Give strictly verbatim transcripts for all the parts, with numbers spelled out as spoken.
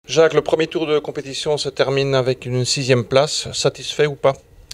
Jacques, le premier tour de compétition se termine avec une sixième place. Satisfait ou pas?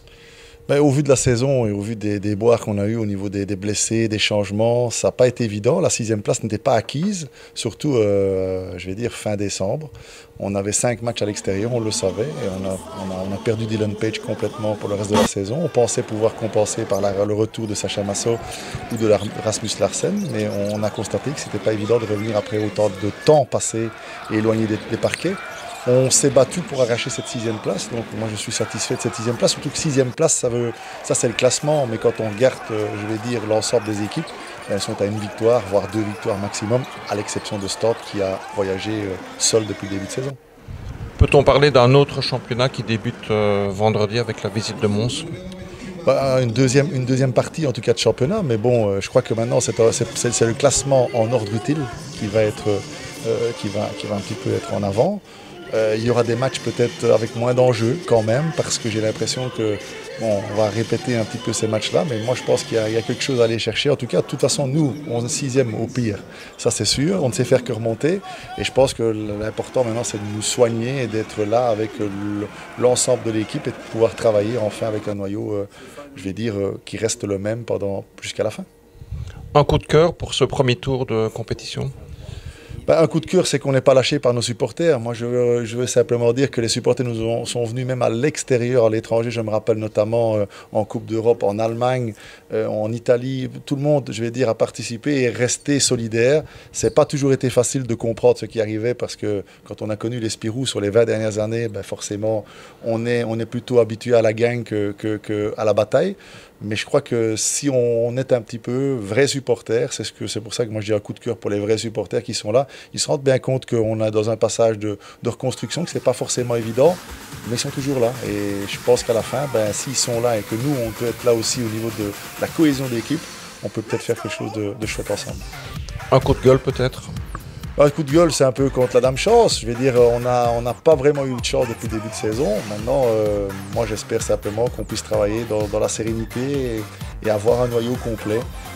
Ben, au vu de la saison et au vu des déboires qu'on a eu au niveau des, des blessés, des changements, ça n'a pas été évident. La sixième place n'était pas acquise, surtout, euh, je vais dire, fin décembre. On avait cinq matchs à l'extérieur, on le savait, et on a, on a, on a perdu Dylan Page complètement pour le reste de la saison. On pensait pouvoir compenser par la, le retour de Sacha Masso ou de la, Rasmus Larsen, mais on a constaté que ce n'était pas évident de revenir après autant de temps passé et éloigné des, des parquets. On s'est battu pour arracher cette sixième place, donc moi je suis satisfait de cette sixième place, surtout que sixième place, ça, veut, ça c'est le classement, mais quand on regarde, euh, je vais dire, l'ensemble des équipes, elles sont à une victoire, voire deux victoires maximum, à l'exception de Stord qui a voyagé euh, seul depuis le début de saison. Peut-on parler d'un autre championnat qui débute euh, vendredi avec la visite de Mons? Bah, une, deuxième, une deuxième partie en tout cas de championnat, mais bon, euh, je crois que maintenant c'est le classement en ordre utile qui va, être, euh, qui va, qui va un petit peu être en avant. Euh, il y aura des matchs peut-être avec moins d'enjeux quand même, parce que j'ai l'impression que bon, on va répéter un petit peu ces matchs-là, mais moi je pense qu'il y, y a quelque chose à aller chercher. En tout cas, de toute façon, nous, on est sixième au pire, ça c'est sûr, on ne sait faire que remonter, et je pense que l'important maintenant c'est de nous soigner et d'être là avec l'ensemble de l'équipe et de pouvoir travailler enfin avec un noyau, euh, je vais dire, euh, qui reste le même pendant jusqu'à la fin. Un coup de cœur pour ce premier tour de compétition? Ben, un coup de cœur, c'est qu'on n'est pas lâché par nos supporters. Moi, je veux, je veux simplement dire que les supporters nous ont, sont venus même à l'extérieur, à l'étranger. Je me rappelle notamment euh, en Coupe d'Europe, en Allemagne, euh, en Italie. Tout le monde, je vais dire, a participé et est resté solidaire. Ça n'a pas toujours été facile de comprendre ce qui arrivait parce que quand on a connu les Spirou sur les vingt dernières années, ben, forcément, on est, on est plutôt habitué à la gang que, que, que à la bataille. Mais je crois que si on est un petit peu vrais supporters, c'est ce que, c'est pour ça que moi je dis un coup de cœur pour les vrais supporters qui sont là, ils se rendent bien compte qu'on est dans un passage de, de reconstruction, que ce n'est pas forcément évident, mais ils sont toujours là. Et je pense qu'à la fin, ben, s'ils sont là et que nous, on peut être là aussi au niveau de la cohésion de l'équipe, on peut peut-être faire quelque chose de, de chouette ensemble. Un coup de gueule peut-être? Un coup de gueule, c'est un peu contre la dame chance. Je veux dire, on n'a on n'a pas vraiment eu de chance depuis le début de saison. Maintenant, euh, moi, j'espère simplement qu'on puisse travailler dans, dans la sérénité et, et avoir un noyau complet,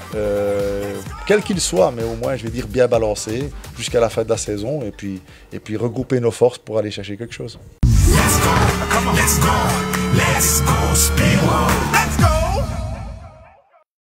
euh, quel qu'il soit, mais au moins, je vais dire, bien balancé jusqu'à la fin de la saison et puis, et puis regrouper nos forces pour aller chercher quelque chose. Let's go, come on, let's go, let's go, Spiro.